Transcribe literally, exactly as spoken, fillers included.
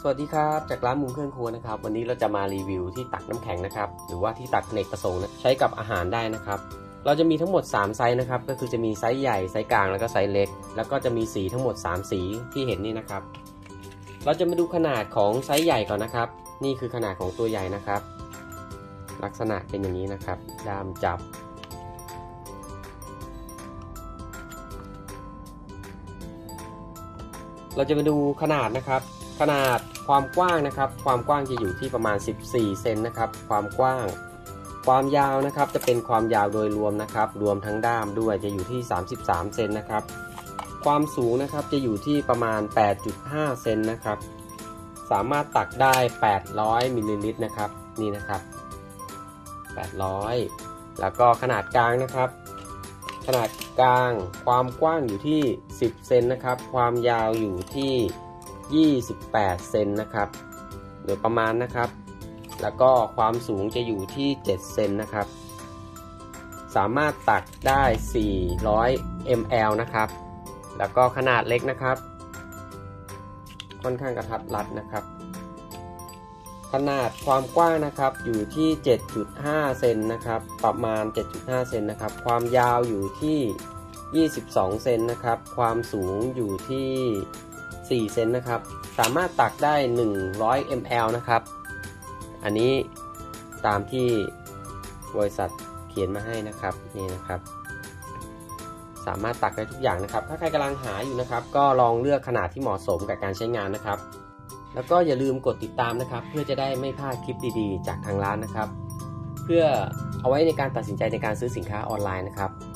สวัสดีครับจากร้านมุมเครื่องครัวนะครับวันนี้เราจะมารีวิวที่ตักน้ำแข็งนะครับหรือว่าที่ตักอเนกประสงค์ใช้กับอาหารได้นะครับเราจะมีทั้งหมดสามไซส์นะครับก็คือจะมีไซส์ใหญ่ไซส์กลางแล้วก็ไซส์เล็กแล้วก็จะมีสีทั้งหมดสามสีที่เห็นนี่นะครับเราจะมาดูขนาดของไซส์ใหญ่ก่อนนะครับนี่คือขนาดของตัวใหญ่นะครับลักษณะเป็นอย่างนี้นะครับด้ามจับเราจะมาดูขนาดนะครับขนาดความกว้างนะครับความกว้างจะอยู่ที่ประมาณสิบสี่เซนนะครับความกว้างความยาวนะครับจะเป็นความยาวโดยรวมนะครับรวมทั้งด้ามด้วยจะอยู่ที่สามสิบสามเซนนะครับความสูงนะครับจะอยู่ที่ประมาณ แปดจุดห้า เซนนะครับสามารถตักได้แปดร้อยมิลลิลิตรนะครับนี่นะครับแปดร้อยแล้วก็ขนาดกลางนะครับขนาดกลางความกว้างอยู่ที่สิบเซนนะครับความยาวอยู่ที่ยี่สิบแปดเซนนะครับโดยประมาณนะครับแล้วก็ความสูงจะอยู่ที่เจ็ดเซนนะครับสามารถตักได้สี่ร้อยมิลลิลิตรนะครับแล้วก็ขนาดเล็กนะครับค่อนข้างกระทัดรัดนะครับขนาดความกว้างนะครับอยู่ที่ เจ็ดจุดห้า เซนนะครับประมาณ เจ็ดจุดห้า เซนนะครับความยาวอยู่ที่ยี่สิบสองเซนนะครับความสูงอยู่ที่สี่เซนนะครับสามารถตักได้หนึ่งร้อยมิลลิลิตรนะครับอันนี้ตามที่บริษัทเขียนมาให้นะครับนี่นะครับสามารถตักได้ทุกอย่างนะครับถ้าใครกำลังหาอยู่นะครับก็ลองเลือกขนาดที่เหมาะสมกับการใช้งานนะครับแล้วก็อย่าลืมกดติดตามนะครับเพื่อจะได้ไม่พลาดคลิปดีๆจากทางร้านนะครับเพื่อเอาไว้ในการตัดสินใจในการซื้อสินค้าออนไลน์นะครับ